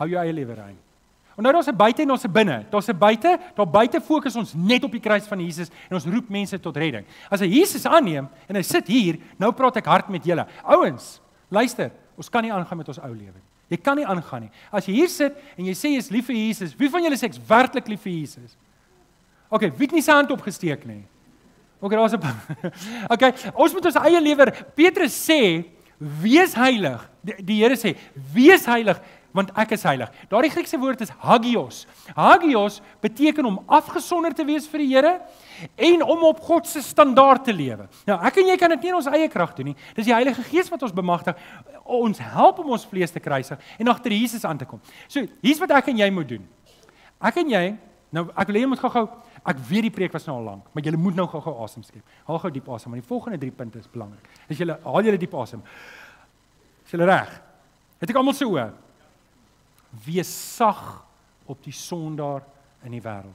hou jou eie lewe rein. En nou daar's 'n buite en daar's 'n binne. Daar buite fokus ons net op die kruis van Jesus en ons roep mense tot redding. As hy Jesus aanneem en hy sit hier, nou praat ek hard met julle. Ouens, luister, ons kan nie aangaan met ons ou lewe nie. Jy kan nie aangaan nie. As jy hier sit en jy sê jy is lief vir Jesus, wie van julle sê ek is werklik lief vir Jesus? Okay, wie het nie sy hand opgesteek nie? Okay, daar's 'n Okay, ons moet ons eie lewe. Petrus sê, wees heilig. Die Here sê, wees heilig, want ek is heilig. Daardie Griekse woord is hagios. Hagios beteken om afgesonder te wees vir die Here en om op God se standaard te lewe. Nou, ek en jy kan dit nie in ons eie krag doen nie. Dis die Heilige Gees wat ons bemagtig, ons help om ons vlees te kruisig en agter Jesus aan te kom. So, hier's wat ek en jy moet doen. Ek en jy, nou ek wil hê jy moet gou-gou, ek weet die preek was nou al lank, maar julle moet nou gou-gou asem skep. Haal gou diep asem, want die volgende 3 punte is belangrik. As julle haal julle diep asem. Is julle reg? Het ek almal se oë? Wees sag op die sondaar in die wêreld.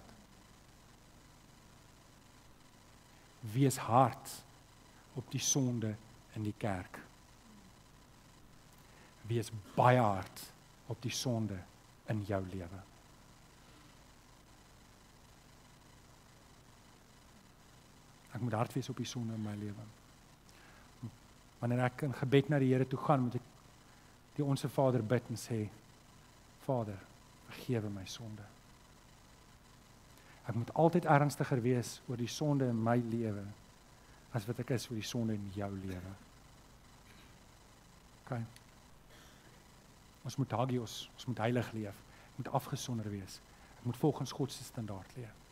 Wees hard op die sonde in die kerk. Wees baie hard op die sonde in jou lewe. Ek moet hard wees op die sonde in my lewe. Wanneer ek in gebed na die Here toe gaan, moet ek die Onse Vader bid en sê, Vader, vergewe my sonde. Ek moet altyd ernstiger wees oor die sonde in my lewe, as wat ek is oor die sonde in jou lewe. Okay. Ons moet hagios, ons moet heilig leef, ek moet afgesonder wees, ek moet volgens God se standaard leef.